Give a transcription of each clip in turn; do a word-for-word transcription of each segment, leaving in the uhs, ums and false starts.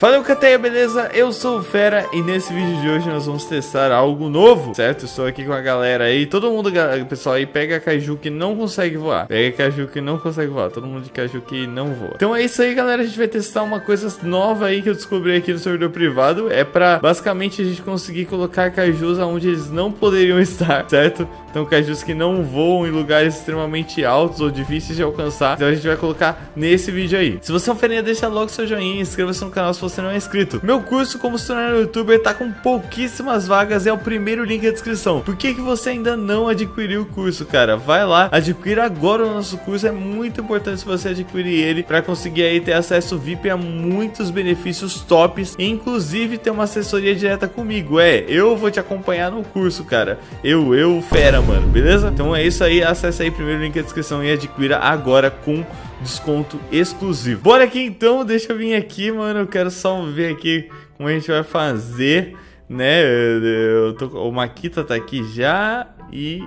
Fala, Cateia, beleza? Eu sou o Fera e nesse vídeo de hoje nós vamos testar algo novo, certo? Estou aqui com a galera aí, todo mundo, pessoal aí, pega a Kaiju que não consegue voar. Pega a Kaiju que não consegue voar, todo mundo de Kaiju que não voa. Então é isso aí, galera, a gente vai testar uma coisa nova aí que eu descobri aqui no servidor privado. É pra, basicamente, a gente conseguir colocar Kaijus onde eles não poderiam estar, certo? Então Kaijus que não voam em lugares extremamente altos ou difíceis de alcançar. Então a gente vai colocar nesse vídeo aí. Se você é um ferinha, deixa logo seu joinha, inscreva-se no canal se você não é inscrito. Meu curso Como Se Tornar um YouTuber tá com pouquíssimas vagas, é o primeiro link na descrição. Por que que você ainda não adquiriu o curso, cara? Vai lá, adquira agora o nosso curso, é muito importante se você adquirir ele para conseguir aí ter acesso V I P a muitos benefícios tops, inclusive ter uma assessoria direta comigo. É, eu vou te acompanhar no curso, cara. Eu, eu, fera, mano, beleza? Então é isso aí, acesse aí primeiro o link na descrição e adquira agora com desconto exclusivo. Bora aqui então, deixa eu vir aqui, mano. Eu quero só ver aqui como a gente vai fazer, né? Eu tô, o Makita tá aqui já e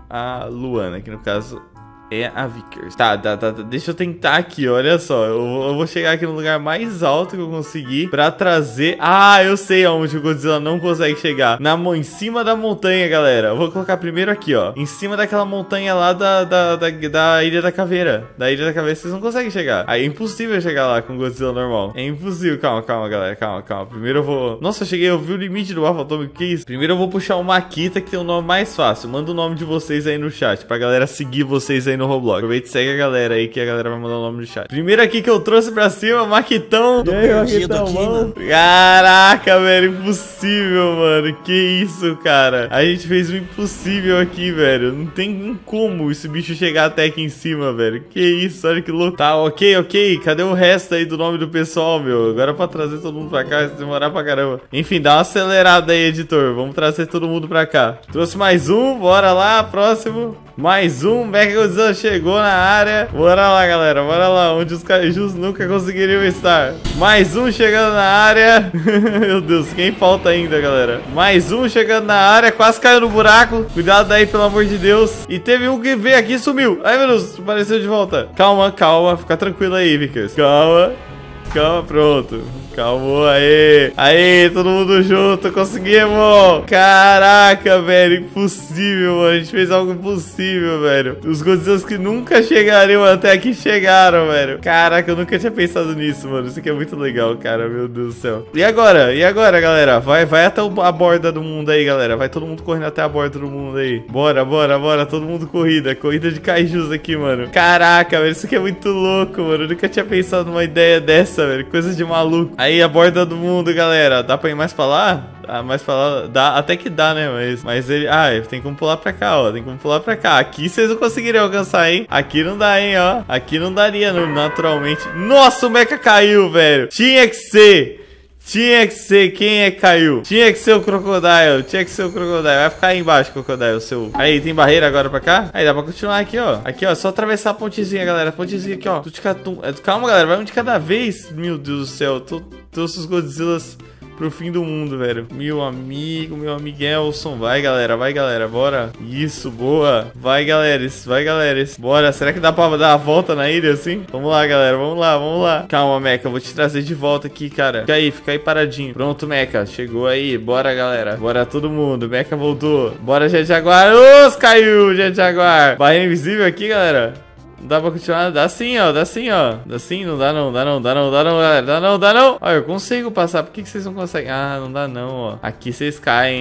a Luana, que no caso é a Vickers. Tá, tá, tá, deixa eu tentar aqui, olha só. Eu, eu vou chegar aqui no lugar mais alto que eu conseguir pra trazer... Ah, eu sei aonde o Godzilla não consegue chegar. Na, em cima da montanha, galera. Eu vou colocar primeiro aqui, ó. Em cima daquela montanha lá da, da, da, da Ilha da Caveira. Da Ilha da Caveira vocês não conseguem chegar. Aí é impossível chegar lá com o Godzilla normal. É impossível. Calma, calma, galera. Calma, calma. Primeiro eu vou... Nossa, eu cheguei, eu vi o limite do Waffle Atomic. Que isso? Primeiro eu vou puxar o Makita, que tem o nome mais fácil. Manda o nome de vocês aí no chat, pra galera seguir vocês aí no Roblox. Aproveita e segue a galera aí, que a galera vai mandar o nome no chat. Primeiro aqui que eu trouxe pra cima, Makitão. Tô perdido aqui, mano. Caraca, velho, impossível, mano. Que isso, cara. A gente fez o impossível aqui, velho. Não tem como esse bicho chegar até aqui em cima, velho. Que isso, olha que louco. Tá, ok, ok. Cadê o resto aí do nome do pessoal, meu? Agora pra trazer todo mundo pra cá, vai demorar pra caramba. Enfim, dá uma acelerada aí, editor. Vamos trazer todo mundo pra cá. Trouxe mais um, bora lá, próximo. Mais um, Mega Godzilla chegou na área. Bora lá, galera, bora lá, onde os Kaijus nunca conseguiriam estar. Mais um chegando na área. Meu Deus, quem falta ainda, galera? Mais um chegando na área, quase caiu no buraco. Cuidado aí, pelo amor de Deus. E teve um que veio aqui e sumiu. Ai, meu Deus, apareceu de volta. Calma, calma, fica tranquilo aí, Vickers. Calma, calma, pronto. Calma, aê, aê, todo mundo junto, conseguimos. Caraca, velho, impossível, mano. A gente fez algo impossível, velho. Os Godzillas que nunca chegariam até aqui chegaram, velho. Caraca, eu nunca tinha pensado nisso, mano. Isso aqui é muito legal, cara, meu Deus do céu. E agora? E agora, galera? Vai, vai até a borda do mundo aí, galera. Vai todo mundo correndo até a borda do mundo aí. Bora, bora, bora, todo mundo corrida. Corrida de Kaijus aqui, mano. Caraca, velho, isso aqui é muito louco, mano. Eu nunca tinha pensado numa ideia dessa, velho. Coisa de maluco. Aí, a borda do mundo, galera. Dá pra ir mais pra lá? Ah, mais pra lá, dá, até que dá, né, mas, mas ele, ah, tem como pular pra cá, ó, tem como pular pra cá, aqui vocês não conseguiriam alcançar, hein, aqui não dá, hein, ó, aqui não daria, não, naturalmente. Nossa, o mecha caiu, velho, tinha que ser, tinha que ser, quem é que caiu? Tinha que ser o Crocodile, tinha que ser o Crocodile, vai ficar aí embaixo, Crocodile, o seu, aí, tem barreira agora pra cá? Aí, dá pra continuar aqui, ó, aqui, ó, só atravessar a pontezinha, galera, a pontezinha aqui, ó, calma, galera, vai um de cada vez, meu Deus do céu, tô, trouxe os Godzillas pro fim do mundo, velho. Meu amigo, meu amiguelson. Vai, galera, vai, galera, bora. Isso, boa. Vai, galera, vai, galera. Bora, será que dá pra dar a volta na ilha assim? Vamos lá, galera, vamos lá, vamos lá. Calma, Mecha, eu vou te trazer de volta aqui, cara. Fica aí, fica aí paradinho. Pronto, Mecha, chegou aí. Bora, galera. Bora todo mundo. Mecha voltou. Bora, Jet Jaguar. Os caiu, Jet Jaguar. Barreira invisível aqui, galera. Dá pra continuar? Dá sim, ó. Dá sim, ó. Dá sim, não dá não, dá não, dá não, dá não, galera. Dá não, dá não. Ó, eu consigo passar. Por que que vocês não conseguem? Ah, não dá não, ó. Aqui vocês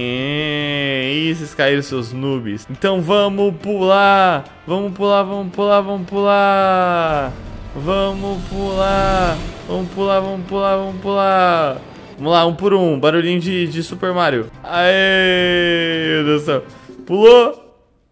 caem. Ih, vocês caíram, seus noobs. Então vamos pular. Vamos pular, vamos pular, vamos pular. Vamos pular. Vamos pular, vamos pular, vamos pular. Vamos lá, um por um. Barulhinho de, de Super Mario. Aê, meu Deus do céu. Pulou.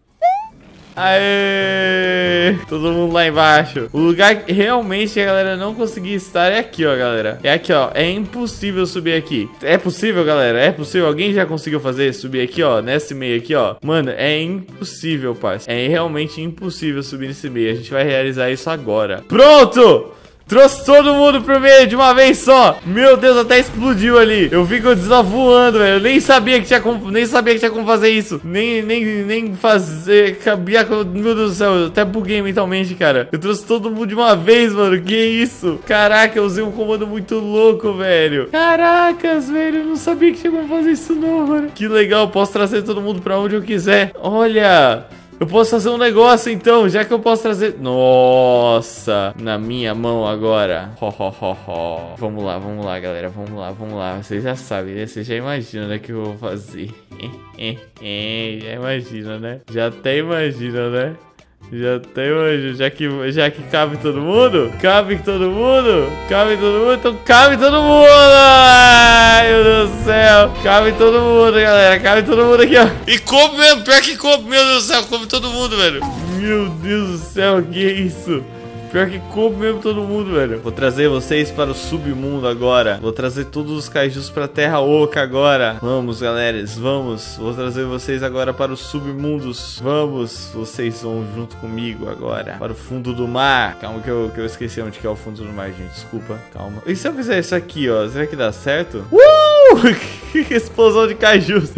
Aê! Todo mundo lá embaixo. O lugar que realmente a galera não conseguia estar é aqui, ó, galera. É aqui, ó. É impossível subir aqui. É possível, galera? É possível? Alguém já conseguiu fazer? Subir aqui, ó. Nesse meio aqui, ó. Mano, é impossível, parceiro. É realmente impossível subir nesse meio. A gente vai realizar isso agora. Pronto! Trouxe todo mundo pro meio de uma vez só. Meu Deus, até explodiu ali. Eu vi Godzilla voando, velho. Eu nem sabia que tinha como, nem sabia que tinha como fazer isso. Nem, nem, nem fazer, cabia, meu Deus do céu. Eu até buguei mentalmente, cara. Eu trouxe todo mundo de uma vez, mano. Que isso? Caraca, eu usei um comando muito louco, velho. Caracas, velho. Eu não sabia que tinha como fazer isso não, mano. Que legal, eu posso trazer todo mundo pra onde eu quiser. Olha... Eu posso fazer um negócio então, já que eu posso trazer... Nossa, na minha mão agora. Ho, ho, ho, ho. Vamos lá, vamos lá, galera. Vamos lá, vamos lá. Vocês já sabem, né? Vocês já imaginam, né, que eu vou fazer. Já imagina, né? Já até imagina, né? Já até imagina. Já que, já que cabe todo mundo? Cabe todo mundo? Cabe todo mundo? Então cabe todo mundo! Ai, meu Deus do céu! Cabe todo mundo, galera. Cabe todo mundo aqui, ó. E come mesmo. Pior que come, meu Deus do céu. Come todo mundo, velho. Meu Deus do céu, que isso? Pior que come mesmo todo mundo, velho. Vou trazer vocês para o submundo agora. Vou trazer todos os kaijus para a Terra Oca agora. Vamos, galera, vamos. Vou trazer vocês agora para os submundos. Vamos, vocês vão junto comigo agora. Para o fundo do mar. Calma que eu, que eu esqueci onde que é o fundo do mar, gente. Desculpa, calma. E se eu fizer isso aqui, ó? Será que dá certo? Uh! Que explosão de kaijus.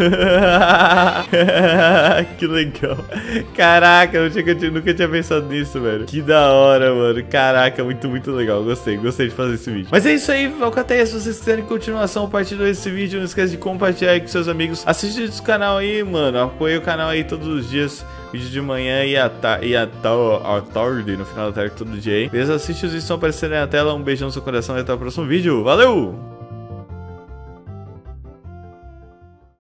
Que legal. Caraca, eu, tinha, eu nunca tinha pensado nisso, velho. Que da hora, mano. Caraca, muito, muito legal. Gostei, gostei de fazer esse vídeo. Mas é isso aí, Alcateia. Se vocês quiserem continuação a partir desse vídeo, não esquece de compartilhar aí com seus amigos. Assiste o canal aí, mano. Apoie o canal aí todos os dias. Vídeo de manhã e à ta e à ta à tarde, no final da tarde, todo dia aí. Beleza? Assiste os vídeos que estão aparecendo aí na tela. Um beijão no seu coração e até o próximo vídeo. Valeu!